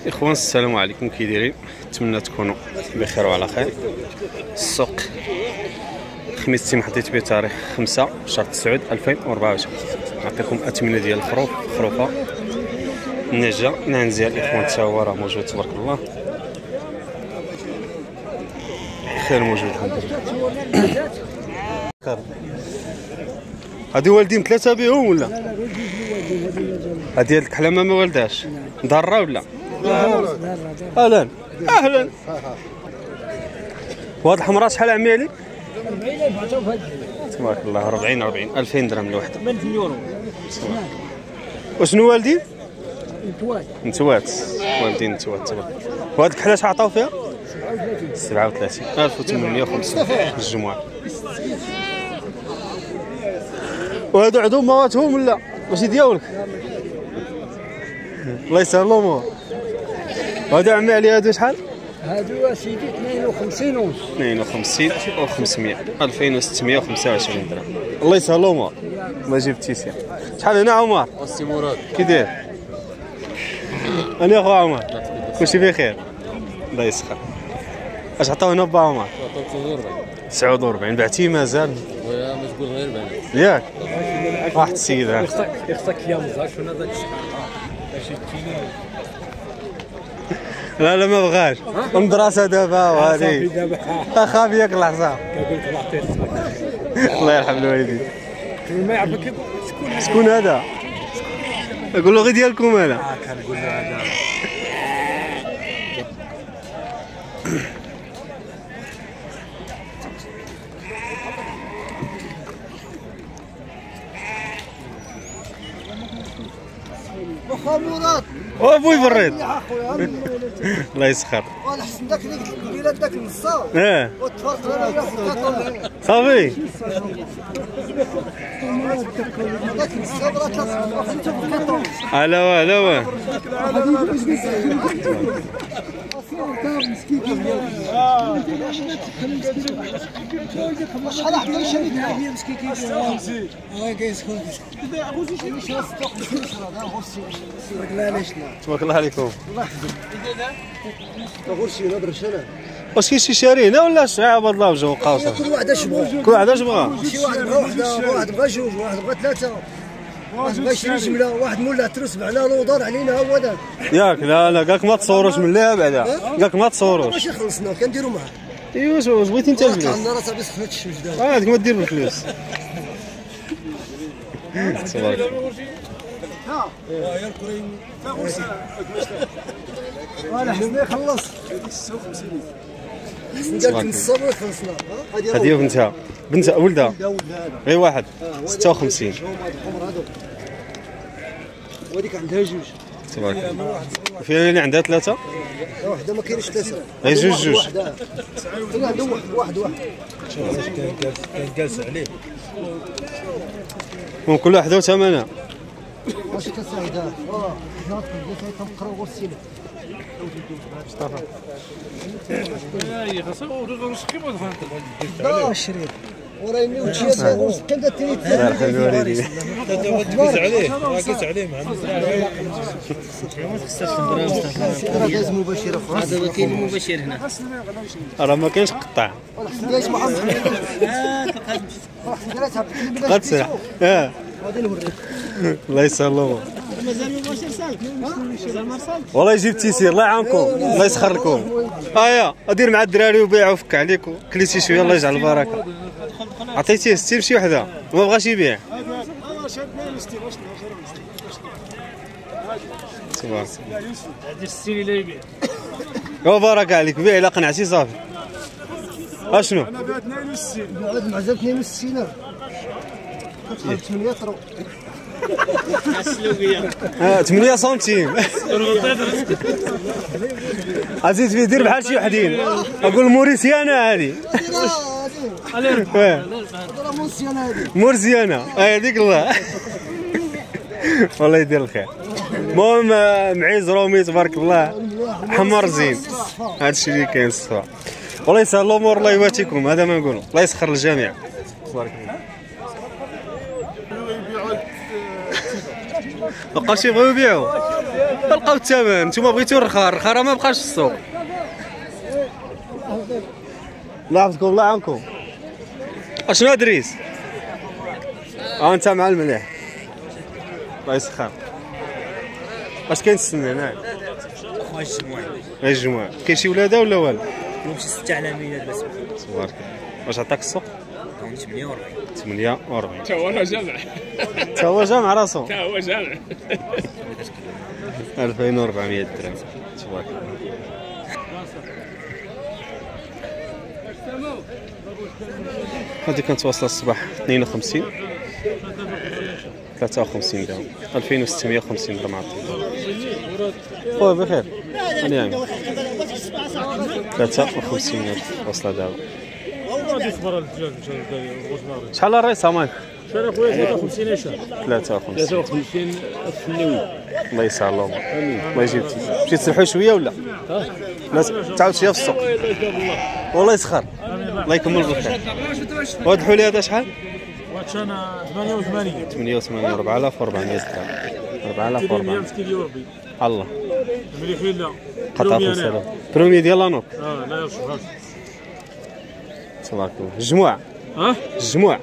اخوان السلام عليكم، كي دايرين؟ نتمنى تكونوا بخير وعلى خير. السوق الخميس تم حطيت به تاريخ 5 شهر 9 2024. نعطيكم اثمنه ديال خروفه النجا نعنزيه الاخوان حتى هو راه موجود تبارك الله، خير موجود الحمد لله. هادي والدين ثلاثه بهم ولا؟ هادي الكحلامه ما والداش ضاره ولا؟ اهلا اهلا. وهاد الحمراء شحال عمي عليك؟ 40 تبارك الله. 40 2000 درهم الوحده. وشنو والدين؟ نتوات والدين نتوات تبارك. وهاد الكحله شحال عطاو فيها؟ 37 1850 الجمعه. وهادو عندهم مواتهم ولا ماشي ديالك؟ الله يسهل الامور. هادو عمي علي هادو شحال؟ هادو اسيدي 52 ونص. 52 و500 2625 درهم. الله يسهل الامور. الله يجيب التيسير. شحال هنا عمر؟ السي مراد كي داير؟ انا اخو عمر كلشي بخير الله يسخر. اش عطاو هنا با عمر؟ 49 بعتي مازال؟ ويا ما تقول غير بعد ياك واحد السيد يخصك يا مزاك شنو هذاك لا ما بغاش المدرسه دابا وهادي اخاف ياك الحصان. الله يرحم الوالدين. ما يعرفك شكون هذا؟ اقول له غير ديالكم انا. كنقول له هذا واخا مراد وابوي بريد الله يسخر. وانا حسن داك اللي قلت لك داك النصاب اه وتفرقت انا وياه صافي. داك النصاب راه 3 هلا هلا شحال عطاني شريك هي مسكين كيسخن كيسخن تبارك الله عليكم. غرسي نضرب سنه واش كاين شي شاري هنا ولا شعاب الله وجهه قاصر؟ كل واحد اش بغى كل واحد اش بغا؟ شي واحد بغى وحده، واحد بغى جوج، واحد بغى ثلاثه، واحد بغى يشري جمله، واحد مولا ترس معنا لودار علينا هو هذا ياك. لا كاك ما تصوروش من لها بعدا، كاك ما تصوروش. ماشي خلصنا كنديروا معاه. ايوا واش بغيتي انت الفلوس؟ عندنا راه صافي سخنت الشمس دابا. هذيك ما دير بالفلوس. تبارك الله. انا حسن يخلص حسن قال الصبر خلصنا. هذه بنتها ولدها غير واحد 56. وهذيك عندها جوج. تبارك الله. فيها اللي عندها ثلاثه؟ وحده ما كاينش ثلاثه غير جوج. عنده واحد كان جالس عليه كل واحده وثمنها. واش كتساعدها؟ جات كنقراو غير السيلة. مصطفى الشريط وراني وجهي غوص كندا تريد تقيس عليه راكز عليه مع راه جايز مباشر اخرى. هذا كاين مباشر هنا راه ما كاينش قطع. جايز محمد قد سرح. غادي نوريك. الله يسهل الامور. مازال مباشر سالك مازال ما رسالك. والله يجيب التيسير الله يعاونكم الله يسخر لكم. ادير مع الدراري وبيع وفك عليكم كليتي شويه الله يجعل البركه. عطيتيه 60 بشي وحده وما بغاش يبيع. تبارك الله. هذه 60 اللي يبيع وبارك عليك بيع الا قنعتي صافي. اشنو؟ انا بها 62 بعد مع 62 كتخرج 8 طرو 8 سنتيم. عزيز فيه دير بحال شي وحدين. اقول موريسيانه هذه. مرزيانه هذيك الله. والله يدير الخير. المهم معيز رومي تبارك الله حمر زين. هذا الشيء اللي كاين الصفا. والله يسهل الامور الله يواتيكم. هذا ما نقولوا الله يسخر الجميع تبارك الله. بقاوش يبغيو يبيعوا. بلقاو الثمن. نتوما بغيتو الرخا راه ما بقاش في السوق. الله يحفظكم الله يعاونكم. اشنو ادريس؟ انت مع المليح الله يسخر. اش كاين السنه هنايا؟ خويا الجموع غير الجمعة. كاين شي ولادة ولا والو؟ كاين شي 6 علاميات بس. تبارك الله. واش عطاك السوق؟ كاين 48. 48. تا هو جامع. تا هو جامع راسو. تا هو جامع. 2400 درهم. تبارك الله. هادي كانت واصلة الصباح 52 53 درهم. 2650 درهم عطيك. خويا بخير. نعم. 53,000 واصلة دابا. شحال الريصة مايك؟ شحال اخويا 53 عشا 53. 53 الفنيوي. الله يسهل لهم. الله يجيبك. مشيت تسرحوا شوية ولا؟ لا تعاود شوية في السوق. والله يسخر. الله يكمل بالخير. وهاد الحولي هذا شحال؟ وهادشي انا 88 88 4400 درهم. 4400 مسكين يوربي الله مليحين لا قطعة 5000 برومي ديال لانوك. لا يرشحهاش تبارك الله. الجموع الجموع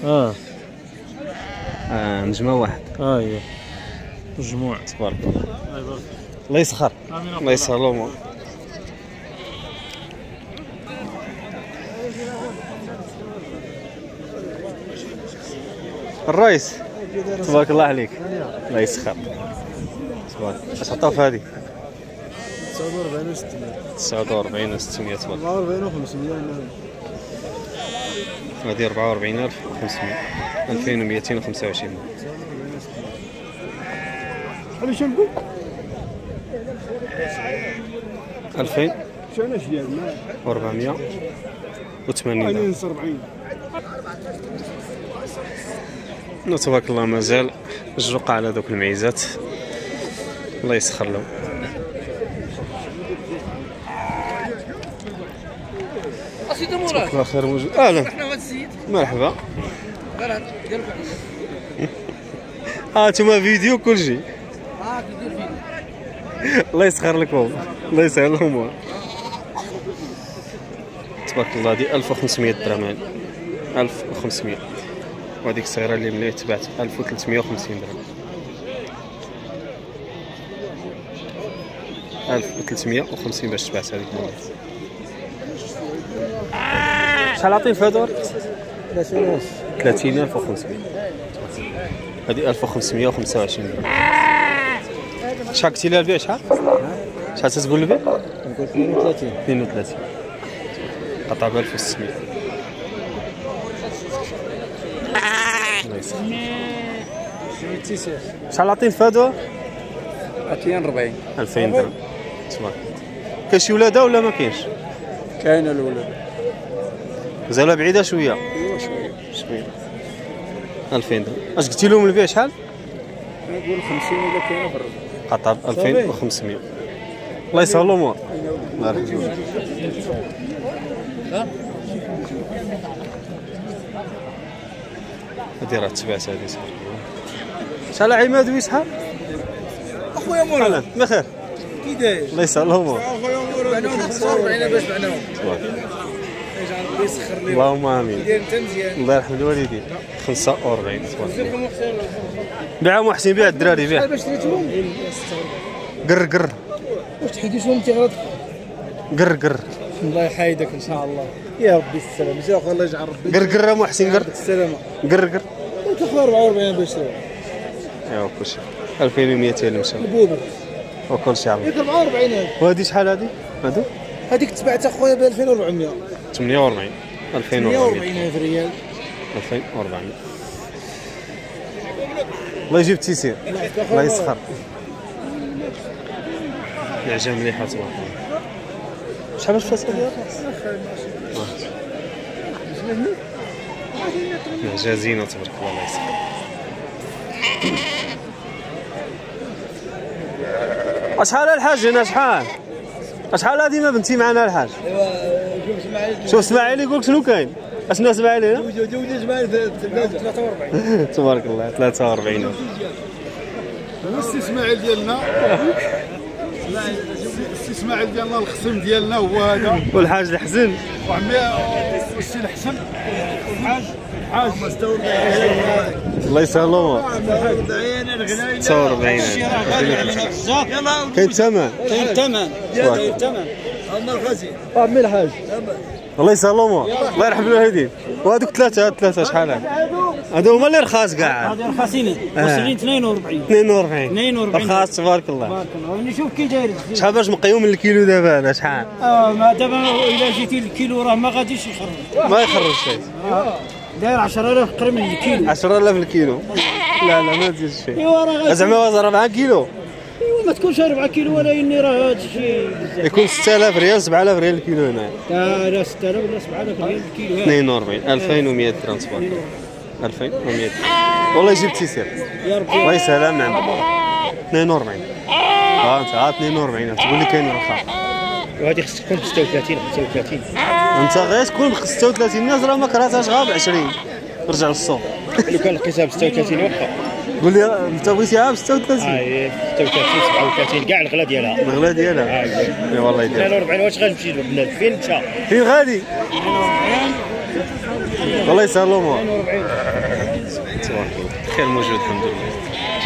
نجمة واحد. ايوا الجموع تبارك الله. الله يبارك الله يسخر. امين الله يسهل الامور. الرئيس تبارك الله عليك. الله يسخر. تبارك. اش عطاو في هذه؟ 49 و600. 49 و 600 تبارك. 44 و 500. هذه 44500. 2225. على شنو نقول؟ 2480. 40. تبارك الله مازال الجوقة على دوك المعيزات. الله يسخر لهم. اسيدي مراد الله خير موجود. اهلا احنا هذا السيد مرحبا. ديالك نتوما فيديو كلشي. كيدير فيديو. الله يسخر لكم. الله يسهل الامور. تبارك الله. هذه 1500 درهم يعني 1500. وهذيك الصغيره اللي ملي تباعت 1350 درهم. 1350 باش تباعت هذيك المره. شحال عطيت في هذول؟ 30500. هذه 1525 درهم. شحال قلتي لها البيع؟ شحال تتقول البيع؟ نقول 32. 32 قطع ب 1600. الله يسلمك. شحال عطيت في هذو؟ 240. 2000 درهم. تبارك. كاين شي ولاده ولا ما كاينش؟ كاينه الولاد. مازال بعيده شويه. ايوا شويه. 2000 درهم. اش قلتي لهم البيع شحال؟ نقول 50 الا كاينه في الربع. قطع ب 2500. الله يسهل الامور. الله يرحمك. هادي راه تبعت هادي صافي. شحال عماد ويسحاب؟ اخويا مراد بخير. كي داير؟ الله يسهل الامور. اخويا مراد بعناهم 45 باش بعناهم. ربي يسخر لي. اللهم امين. دير انت مزيان. الله يرحم الوالدين. 45 بيع محسن بيع الدراري بيع. باش شريتهم؟ قر واش تحيدوهم انت؟ قر الله يحايدك ان شاء الله. يا ربي السلامه. جا اخويا الله يجعل ربي. قر محسن قر السلامه. قر انت اخويا 44 باش تشري. ايوا كلشي 2200 مشى البوبه وكلشي عمر. ياك 44. وهادي شحال هادي؟ هادو هذيك تبعت اخويا ب 2400. 48 2400 48 ريال. 2400. الله يجيب التيسير. الله يسخر. العجام مليحه تبارك الله. شحال باش فاسك ديالها؟ العجا زينه تبارك الله. الله يسخر. شحال الحاج هنا شحال؟ شحال هادي ما بنتي معنا الحاج؟ شوف اسماعيل يقول لك شنو كاين؟ اشنا اسماعيل هنا؟ جوج اسماعيل في 43. تبارك الله 43. الاستثمار ديالنا الخصم ديالنا هو هذا. والحاج الحسن وعمي السي الحسن والحاج الله يسهلهم. 46 كاين الثمن. عمي الحاج الله يسهلهم. الله يرحم الوالدين. وهذوك ثلاثة شحال هادو هما اللي رخاص كاع؟ هذا رخاصين واصلين 42 رخاص تبارك الله. نشوف كي داير شحال باش مقيوم من الكيلو دابا هذا شحال؟ ما دابا الا جيتي الكيلو راه ما غاديش يخرج. ما يخرج شيء. داير 10,000 قريب من الكيلو. 10,000 الكيلو. لا ما تزيد شيء. ايوا راه زعما 4 كيلو. ايوا ما تكونش 4 كيلو ولكن راه هذا الشيء بزاف. يكون 6000 ريال 7000 ريال الكيلو هنا. لا 6000 ولا 7000 ريال الكيلو. 42 2100 درهم تبارك الله. 2100 والله يجيب تيسير. يا ربي الله يسهلها من عندك. 42 انت 42 تقول لي كاين رخاص. وهذه خصك تكون ب 36 35. انت غير تكون ب 36 الناس راه ما كرهتهاش غير ب 20. رجع للسوق. لو كان لقيتها ب 36 وقع. قول لي انت بغيتيها ب 36. 36 37 كاع الغلا ديالها. الغلا ديالها. اي والله يدير. 42 واش غنمشي لبنان فين انت؟ فين غادي؟ والله يسهل الامور. 42 تبارك الله. خير موجود الحمد لله.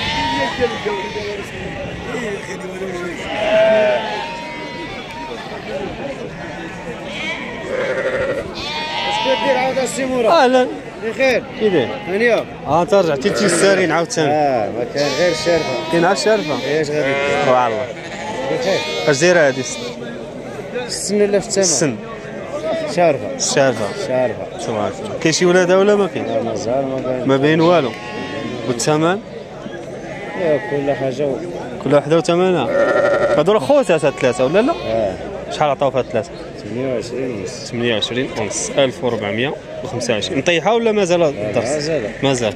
دير عاود السيموره. اهلا بخير كي داير؟ هانيه. انت رجعتي تيسارين عاوتاني. ما كان غير الشارفه. كاين عا الشارفه. ايش غادي والله بخير. اش دايره هادي السن ولا في الثمن؟ السن شارفه الشارفه تبارك الله. كاين شي ولادها ولا ما كاين؟ مازال ما باين والو. والثمن كل حاجه كل وحده وثمنها. هادو راه خوتات هاد ثلاثه ولا لا؟ شحال عطاو في هاد ثلاثه؟ 28 ونص. 28 ونص 1425. مطيحه ولا مازال الدرس؟ مازال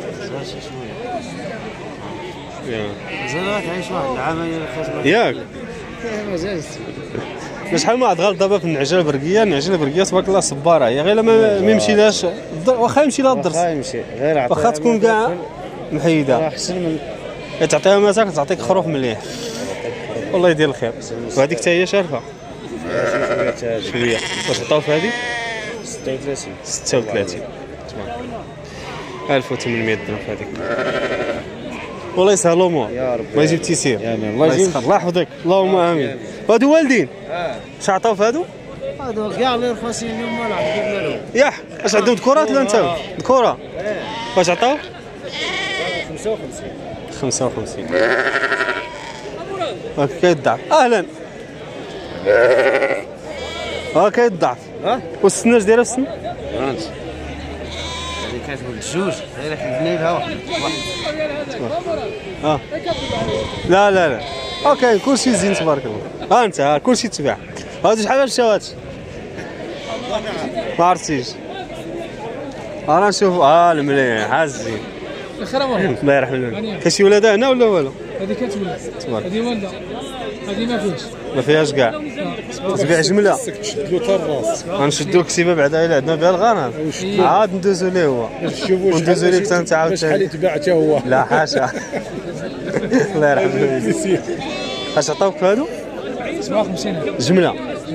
مازال تعيش واحد العام ياك مازال. شحال ما عاد غلط دابا في النعجه البرقيه تبارك الله صباره هي غير ما يمشيلاش واخا يمشي لها الدرس يمشي غير واخا تكون كاع محيده احسن من تعطيها مساك تعطيك خروف مليح. والله يدير الخير. وهذيك حتى هي شارفه شويه. واش عطاو في هذيك؟ 36 تبارك الله. 1800 درهم في هذيك. والله يسهل الامور. يا ربي الله يجيب تيسير. الله يجيب. الله يحفظك اللهم امين. هادو والدين اش عطاو في هادو؟ هادو كاع اللي رخاصين اليوم ما نعرف كيف مالهم. ياح اش عندهم ذكورات ولا انت؟ ذكوره. واش عطاو؟ 55 هاك كيضعف. اهلا ها كيضعف. والسن اش دايره في السن؟ هذه كتولد جوج غير حلفني لها واحد. لا اوكي كلشي زين تبارك الله. انت كلشي تباع. هادو شحال باش مشاو هادشي؟ ما عرفتيش. انا نشوف المليح الزين. الله يرحم الوالدين. كاين شي ولادة هنا ولا والو؟ هذه كتولد. هذه والده. هذه ما فيهاش. ما فيهاش كاع. تبيع جمله. غنشدو الكتيبه بعدا الا عندنا بها الغنم. عاد ندوزو ليه هو. وندوزو ليه حتى انت عاوتاني. شحال يتباع حتى هو. لا حاشا. الله يرحم الوالدين. اش عطاوك في هادو؟ 57 جمله.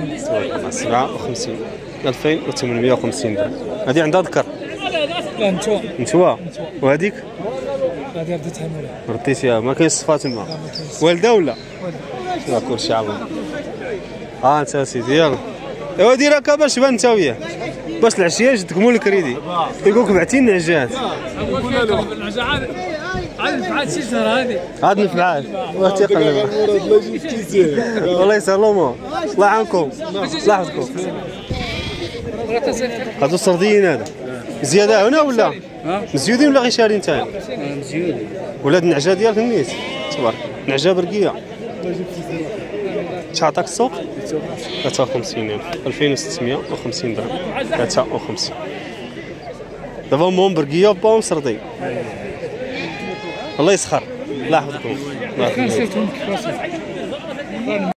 57 2850 درهم. هذه عندها ذكر. لا نتوى. وهذيك؟ هذه رديتها مولاي. رديتيها ما كاينش صفات تما. والده ولا؟ لا كلشي عظيم. انت سيدي يلا. ايوا دير هكا باش تبان انت وياه. باش العشيه تكملوا الكريدي. يقولك بعتي النعجات. عاد نفعات شي شهر هذه. عاد نفعات. وتيقلب. والله يسهل الامور. الله يعاونكم. الله يحفظكم. هادو السرديين هذا. زياده هنا ولا؟ مزيودين ولا غير شارين نتايا؟ مزيودين. ولاد النعجه ديالك النيت تبارك. نعجه برقيه. شحال عطاك السوق؟ 53,000 2650 درهم. 53 دابا امهم برقيه وباهم سردي. الله يسخر. الله يحفظكم. الله يحفظكم.